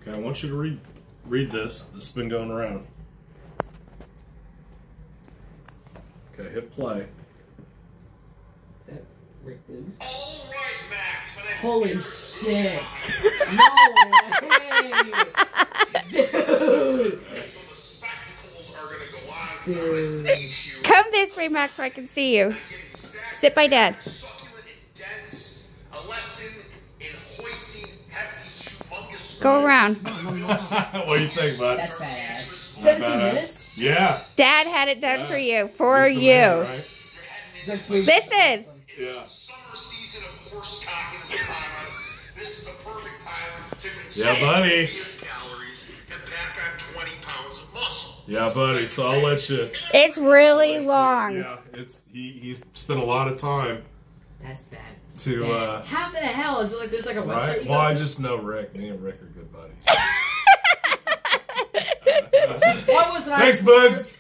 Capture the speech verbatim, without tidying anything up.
Okay, I want you to read read this. This has been going around. Okay, hit play. Is that Rick Boogs? All right, Max. But I Holy shit! No way, dude! So the spectacles are gonna go on. Dude. Come this way, Max, so I can see you. Sit by Dad. Succulent and dense. A lesson in hoisting hefty, humongous. Go around. What do you think, bud? That's badass. Seventeen badass. minutes. Yeah. Dad had it done Yeah. for you. For He's the you. man, right? Rick Boogs. Listen. Yeah. Summer season of horse cocking is upon us. This is the perfect time to Yeah, buddy. consume calories and pack on twenty pounds of muscle. Yeah, buddy. So I'll let you. It's really long. Yeah, it's he. He spent a lot of time That's bad. to. Damn. uh How the hell is it like there's like a website? Right. You Well, go I to? just know Rick. Me and Rick are good buddies. What was I? Thanks, Bugs.